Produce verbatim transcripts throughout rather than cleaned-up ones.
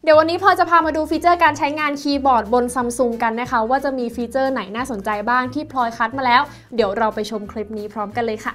เดี๋ยววันนี้พลอยจะพามาดูฟีเจอร์การใช้งานคีย์บอร์ดบน Samsung กันนะคะว่าจะมีฟีเจอร์ไหนน่าสนใจบ้างที่พลอยคัดมาแล้วเดี๋ยวเราไปชมคลิปนี้พร้อมกันเลยค่ะ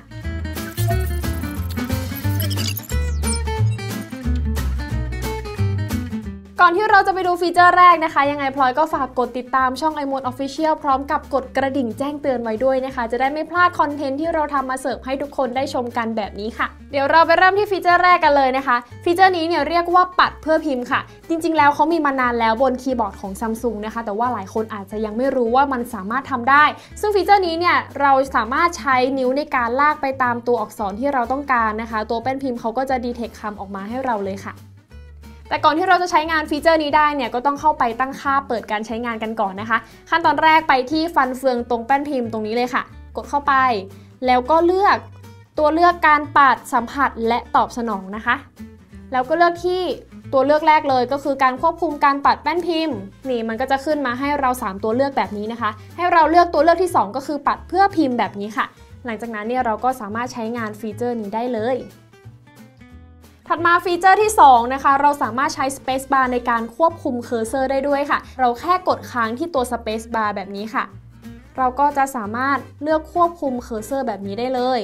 ก่อนที่เราจะไปดูฟีเจอร์แรกนะคะยังไงพลอยก็ฝากกดติดตามช่อง iMode Official พร้อมกับกดกระดิ่งแจ้งเตือนไว้ด้วยนะคะจะได้ไม่พลาดคอนเทนต์ที่เราทำมาเสิร์ฟให้ทุกคนได้ชมกันแบบนี้ค่ะเดี๋ยวเราไปเริ่มที่ฟีเจอร์แรกกันเลยนะคะฟีเจอร์นี้เนี่ยเรียกว่าปัดเพื่อพิมพ์ค่ะจริงๆแล้วเขามีมานานแล้วบนคีย์บอร์ดของ Samsung นะคะแต่ว่าหลายคนอาจจะยังไม่รู้ว่ามันสามารถทำได้ซึ่งฟีเจอร์นี้เนี่ยเราสามารถใช้นิ้วในการลากไปตามตัวอักษรที่เราต้องการนะคะตัวแป้นพิมพ์เขาก็จะดีเทคคำออกมาให้เราเลยค่ะแต่ก่อนที่เราจะใช้งานฟีเจอร์นี้ได้เนี่ยก็ต้องเข้าไปตั้งค่าเปิดการใช้งานกันก่อนนะคะขั้นตอนแรกไปที่ฟันเฟืองตรงแป้นพิมพ์ตรงนี้เลยค่ะกดเข้าไปแล้วก็เลือกตัวเลือกการปัดสัมผัสและตอบสนองนะคะแล้วก็เลือกที่ตัวเลือกแรกเลยก็คือการควบคุมการปัดแป้นพิมพ์นี่มันก็จะขึ้นมาให้เราสามตัวเลือกแบบนี้นะคะให้เราเลือกตัวเลือกที่สองก็คือปัดเพื่อพิมพ์แบบนี้ค่ะหลังจากนั้นเนี่ยเราก็สามารถใช้งานฟีเจอร์นี้ได้เลยถัดมาฟีเจอร์ที่สองนะคะเราสามารถใช้ Space Bar ในการควบคุมเคอร์เซอร์ได้ด้วยค่ะเราแค่กดค้างที่ตัว Space Bar แบบนี้ค่ะเราก็จะสามารถเลือกควบคุมเคอร์เซอร์แบบนี้ได้เลย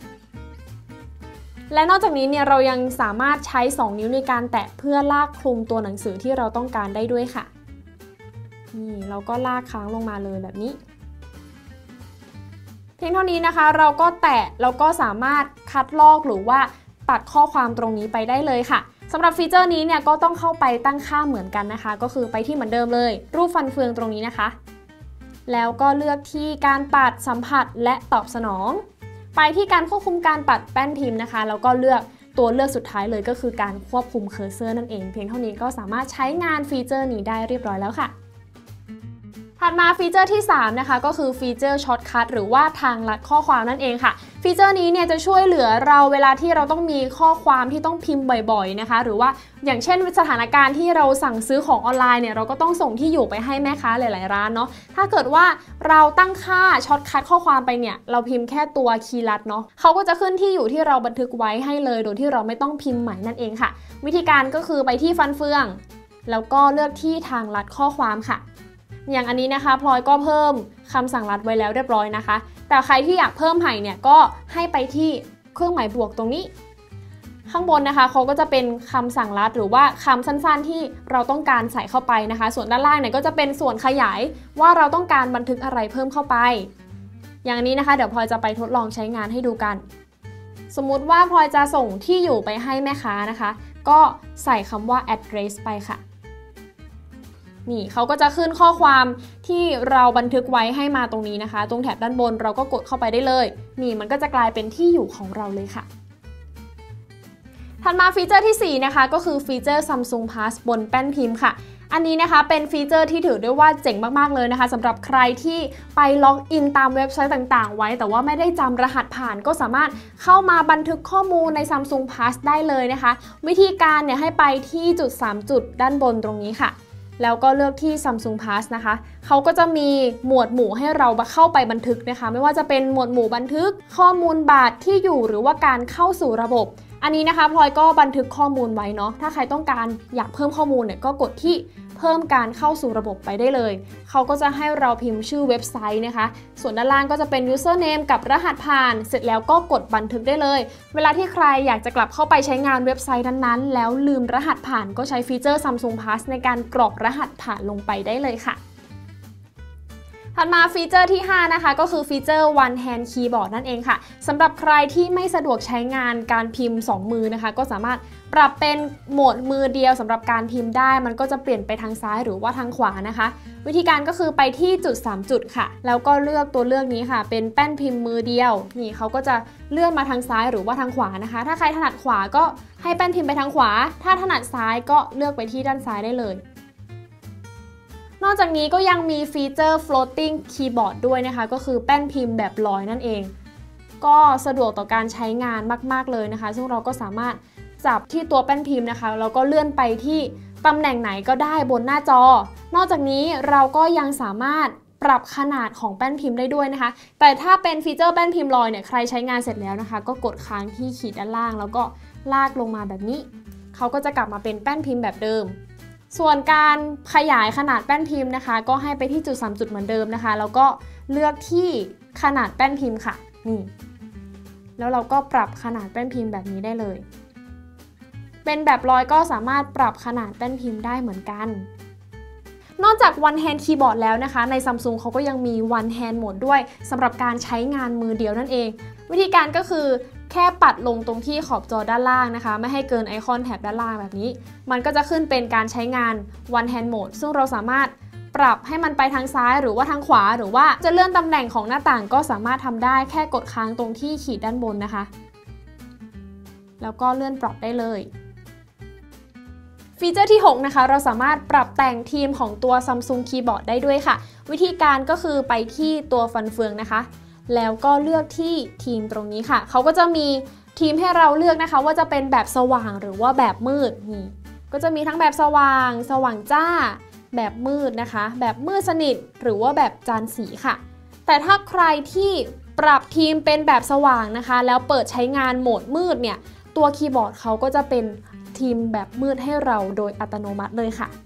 และนอกจากนี้เนี่ยเรายังสามารถใช้สองนิ้วในการแตะเพื่อลากคลุมตัวหนังสือที่เราต้องการได้ด้วยค่ะนี่เราก็ลากค้างลงมาเลยแบบนี้เพียงเท่านี้นะคะเราก็แตะแล้วก็สามารถคัดลอกหรือว่าตัดข้อความตรงนี้ไปได้เลยค่ะสำหรับฟีเจอร์นี้เนี่ยก็ต้องเข้าไปตั้งค่าเหมือนกันนะคะก็คือไปที่เหมือนเดิมเลยรูปฟันเฟืองตรงนี้นะคะแล้วก็เลือกที่การปัดสัมผัสและตอบสนองไปที่การควบคุมการปัดแป้นพิมพ์นะคะแล้วก็เลือกตัวเลือกสุดท้ายเลยก็คือการควบคุมเคอร์เซอร์นั่นเองเพียงเท่านี้ก็สามารถใช้งานฟีเจอร์นี้ได้เรียบร้อยแล้วค่ะถัดมาฟีเจอร์ที่สามนะคะก็คือฟีเจอร์ช็อตคัทหรือว่าทางลัดข้อความนั่นเองค่ะฟีเจอร์นี้เนี่ยจะช่วยเหลือเราเวลาที่เราต้องมีข้อความที่ต้องพิมพ์บ่อยๆนะคะหรือว่าอย่างเช่นสถานการณ์ที่เราสั่งซื้อของออนไลน์เนี่ยเราก็ต้องส่งที่อยู่ไปให้แม่ค้าหลายๆร้านเนาะถ้าเกิดว่าเราตั้งค่าช็อตคัทข้อความไปเนี่ยเราพิมพ์แค่ตัวคีย์ลัดเนาะเขาก็จะขึ้นที่อยู่ที่เราบันทึกไว้ให้เลยโดยที่เราไม่ต้องพิมพ์ใหม่นั่นเองค่ะวิธีการก็คือไปที่ฟันเฟืองแล้วก็เลือกที่ทางลัดข้อความค่ะอย่างอันนี้นะคะพลอยก็เพิ่มคำสั่งลัดไว้แล้วเรียบร้อยนะคะแต่ใครที่อยากเพิ่มใหม่เนี่ยก็ให้ไปที่เครื่องหมายบวกตรงนี้ข้างบนนะคะเขาก็จะเป็นคำสั่งลัดหรือว่าคำสั้นๆที่เราต้องการใส่เข้าไปนะคะส่วนด้านล่างเนี่ยก็จะเป็นส่วนขยายว่าเราต้องการบันทึกอะไรเพิ่มเข้าไปอย่างนี้นะคะเดี๋ยวพลอยจะไปทดลองใช้งานให้ดูกันสมมุติว่าพลอยจะส่งที่อยู่ไปให้แม่ค้านะคะก็ใส่คำว่า address ไปค่ะนี่เขาก็จะขึ้นข้อความที่เราบันทึกไว้ให้มาตรงนี้นะคะตรงแถบด้านบนเราก็กดเข้าไปได้เลยนี่มันก็จะกลายเป็นที่อยู่ของเราเลยค่ะถัดมาฟีเจอร์ที่สี่นะคะก็คือฟีเจอร์ Samsung Pass บนแป้นพิมพ์ค่ะอันนี้นะคะเป็นฟีเจอร์ที่ถือได้ว่าเจ๋งมากๆเลยนะคะสำหรับใครที่ไปล็อกอินตามเว็บไซต์ต่างๆไว้แต่ว่าไม่ได้จำรหัสผ่านก็สามารถเข้ามาบันทึกข้อมูลใน Samsung Pass ได้เลยนะคะวิธีการเนี่ยให้ไปที่จุดสามจุดด้านบนตรงนี้ค่ะแล้วก็เลือกที่ Samsung Pass นะคะเขาก็จะมีหมวดหมู่ให้เราเข้าไปบันทึกนะคะไม่ว่าจะเป็นหมวดหมู่บันทึกข้อมูลบัตรที่อยู่หรือว่าการเข้าสู่ระบบอันนี้นะคะพลอยก็บันทึกข้อมูลไว้เนาะถ้าใครต้องการอยากเพิ่มข้อมูลเนี่ยก็กดที่เพิ่มการเข้าสู่ระบบไปได้เลยเขาก็จะให้เราพิมพ์ชื่อเว็บไซต์นะคะส่วนด้านล่างก็จะเป็น username กับรหัสผ่านเสร็จแล้วก็กดบันทึกได้เลยเวลาที่ใครอยากจะกลับเข้าไปใช้งานเว็บไซต์นั้นๆแล้วลืมรหัสผ่านก็ใช้ฟีเจอร์ Samsung Pass ในการกรอกรหัสผ่านลงไปได้เลยค่ะถัดมาฟีเจอร์ที่ห้านะคะก็คือฟีเจอร์ One Hand Keyboard นั่นเองค่ะสำหรับใครที่ไม่สะดวกใช้งานการพิมพ์สองมือนะคะก็สามารถปรับเป็นโหมดมือเดียวสำหรับการพิมพ์ได้มันก็จะเปลี่ยนไปทางซ้ายหรือว่าทางขวานะคะวิธีการก็คือไปที่จุดสามจุดค่ะแล้วก็เลือกตัวเลือกนี้ค่ะเป็นแป้นพิมพ์มือเดียวนี่เขาก็จะเลื่อนมาทางซ้ายหรือว่าทางขวานะคะถ้าใครถนัดขวาก็ให้แป้นพิมพ์ไปทางขวาถ้าถนัดซ้ายก็เลือกไปที่ด้านซ้ายได้เลยนอกจากนี้ก็ยังมีฟีเจอร์ floating keyboard ด้วยนะคะก็คือแป้นพิมพ์แบบลอยนั่นเองก็สะดวกต่อการใช้งานมากๆเลยนะคะซึ่งเราก็สามารถจับที่ตัวแป้นพิมพ์นะคะแล้วก็เลื่อนไปที่ตำแหน่งไหนก็ได้บนหน้าจอนอกจากนี้เราก็ยังสามารถปรับขนาดของแป้นพิมพ์ได้ด้วยนะคะแต่ถ้าเป็นฟีเจอร์แป้นพิมพ์ลอยเนี่ยใครใช้งานเสร็จแล้วนะคะก็กดค้างที่ขีดด้านล่างแล้วก็ลากลงมาแบบนี้เขาก็จะกลับมาเป็นแป้นพิมพ์แบบเดิมส่วนการขยายขนาดแป้นพิมพ์นะคะก็ให้ไปที่จุดสามจุดเหมือนเดิมนะคะแล้วก็เลือกที่ขนาดแป้นพิมพ์ค่ะนี่แล้วเราก็ปรับขนาดแป้นพิมพ์แบบนี้ได้เลยเป็นแบบร้อยก็สามารถปรับขนาดแป้นพิมพ์ได้เหมือนกันนอกจาก One Hand Keyboard แล้วนะคะใน Samsung เขาก็ยังมี One Hand Mode ด้วยสำหรับการใช้งานมือเดียวนั่นเองวิธีการก็คือแค่ปัดลงตรงที่ขอบจอด้านล่างนะคะไม่ให้เกินไอคอนแถบด้านล่างแบบนี้มันก็จะขึ้นเป็นการใช้งาน One Hand Mode ซึ่งเราสามารถปรับให้มันไปทางซ้ายหรือว่าทางขวาหรือว่าจะเลื่อนตำแหน่งของหน้าต่างก็สามารถทำได้แค่กดค้างตรงที่ขีดด้านบนนะคะแล้วก็เลื่อนปรับได้เลยฟีเจอร์ที่หกนะคะเราสามารถปรับแต่งทีมของตัว Samsung Keyboard ได้ด้วยค่ะวิธีการก็คือไปที่ตัวฟันเฟืองนะคะแล้วก็เลือกที่ทีมตรงนี้ค่ะเขาก็จะมีทีมให้เราเลือกนะคะว่าจะเป็นแบบสว่างหรือว่าแบบมืดนี่ก็จะมีทั้งแบบสว่างสว่างจ้าแบบมืดนะคะแบบมืดสนิทหรือว่าแบบจานสีค่ะแต่ถ้าใครที่ปรับทีมเป็นแบบสว่างนะคะแล้วเปิดใช้งานโหมดมืดเนี่ยตัวคีย์บอร์ดเขาก็จะเป็นทีมแบบมืดให้เราโดยอัตโนมัติเลยค่ะ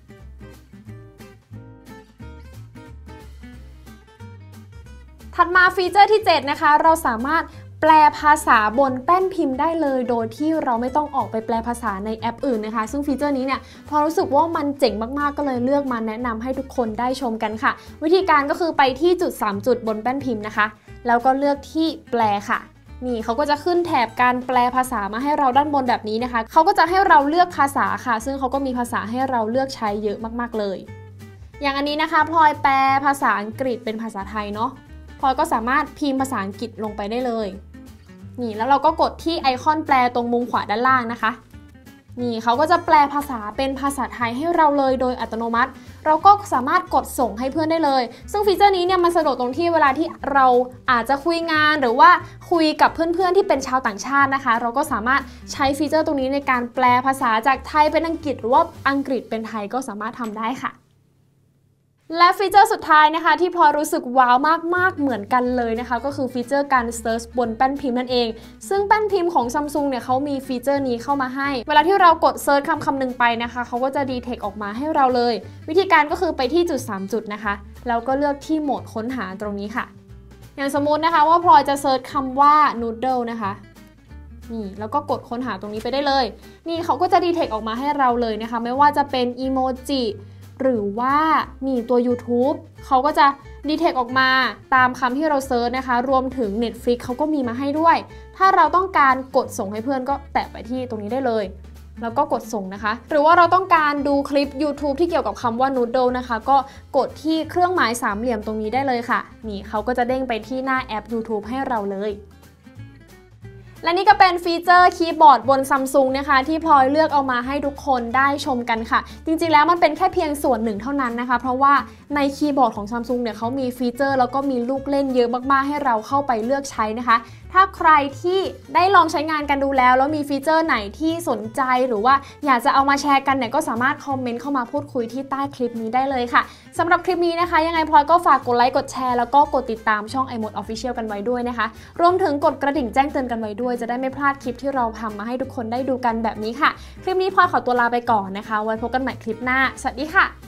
ถัดมาฟีเจอร์ที่เจ็ดนะคะเราสามารถแปลภาษาบนแป้นพิมพ์ได้เลยโดยที่เราไม่ต้องออกไปแปลภาษาในแอปอื่นนะคะซึ่งฟีเจอร์นี้เนี่ยพอรู้สึกว่ามันเจ๋งมากๆก็เลยเลือกมาแนะนำให้ทุกคนได้ชมกันค่ะวิธีการก็คือไปที่จุดสามจุดบนแป้นพิมพ์นะคะแล้วก็เลือกที่แปลค่ะนี่เขาก็จะขึ้นแถบการแปลภาษามาให้เราด้านบนแบบนี้นะคะเขาก็จะให้เราเลือกภาษาค่ะซึ่งเขาก็มีภาษาให้เราเลือกใช้เยอะมากๆเลยอย่างอันนี้นะคะพลอยแปลภาษาอังกฤษเป็นภาษาไทยเนาะพลอยก็สามารถพิมพ์ภาษาอังกฤษลงไปได้เลยนี่แล้วเราก็กดที่ไอคอนแปลตรงมุมขวาด้านล่างนะคะนี่เขาก็จะแปลภาษาเป็นภาษาไทยให้เราเลยโดยอัตโนมัติเราก็สามารถกดส่งให้เพื่อนได้เลยซึ่งฟีเจอร์นี้เนี่ยมันสะดวกตรงที่เวลาที่เราอาจจะคุยงานหรือว่าคุยกับเพื่อนๆที่เป็นชาวต่างชาตินะคะเราก็สามารถใช้ฟีเจอร์ตรงนี้ในการแปลภาษาจากไทยเป็นอังกฤษหรือว่าอังกฤษเป็นไทยก็สามารถทำได้ค่ะและฟีเจอร์สุดท้ายนะคะที่พลอยรู้สึกว้าวมากๆเหมือนกันเลยนะคะก็คือฟีเจอร์การเซิร์ชบนแป้นพิมพ์นั่นเองซึ่งแป้นพิมพ์ของ Samsung เนี่ยเขามีฟีเจอร์นี้เข้ามาให้เวลาที่เรากดเซิร์ชคำคำหนึ่งไปนะคะเขาก็จะดีเทคออกมาให้เราเลยวิธีการก็คือไปที่จุดสามจุดนะคะแล้วก็เลือกที่โหมดค้นหาตรงนี้ค่ะอย่างสมมุตินะคะว่าพลอยจะเซิร์ชคำว่า noodle นะคะนี่แล้วก็กดค้นหาตรงนี้ไปได้เลยนี่เขาก็จะดีเทคออกมาให้เราเลยนะคะไม่ว่าจะเป็นอีโมจิหรือว่านี่ตัว YouTube เขาก็จะดีเทคออกมาตามคำที่เราเซิร์ชนะคะรวมถึง Netflix เขาก็มีมาให้ด้วยถ้าเราต้องการกดส่งให้เพื่อนก็แตะไปที่ตรงนี้ได้เลยแล้วก็กดส่งนะคะหรือว่าเราต้องการดูคลิป YouTube ที่เกี่ยวกับคำว่า Noodle นะคะก็กดที่เครื่องหมายสามเหลี่ยมตรงนี้ได้เลยค่ะนี่เขาก็จะเด้งไปที่หน้าแอป YouTube ให้เราเลยและนี่ก็เป็นฟีเจอร์คีย์บอร์ดบน Samsung นะคะที่พลอยเลือกเอามาให้ทุกคนได้ชมกันค่ะจริงๆแล้วมันเป็นแค่เพียงส่วนหนึ่งเท่านั้นนะคะเพราะว่าในคีย์บอร์ดของ Samsung เนี่ยเขามีฟีเจอร์แล้วก็มีลูกเล่นเยอะมากๆให้เราเข้าไปเลือกใช้นะคะถ้าใครที่ได้ลองใช้งานกันดูแล้วแล้วมีฟีเจอร์ไหนที่สนใจหรือว่าอยากจะเอามาแชร์กันเนี่ยก็สามารถคอมเมนต์เข้ามาพูดคุยที่ใต้คลิปนี้ได้เลยค่ะสำหรับคลิปนี้นะคะยังไงพลอยก็ฝากกดไลค์กดแชร์แล้วก็กดติดตามช่อง iMode Official กันไว้ด้วยนะคะรวมถึงกดกระดิ่งแจ้งเตือนกันไว้ด้วยจะได้ไม่พลาดคลิปที่เราทำมาให้ทุกคนได้ดูกันแบบนี้ค่ะคลิปนี้พลอยขอตัวลาไปก่อนนะคะไว้พบกันใหม่คลิปหน้าสวัสดีค่ะ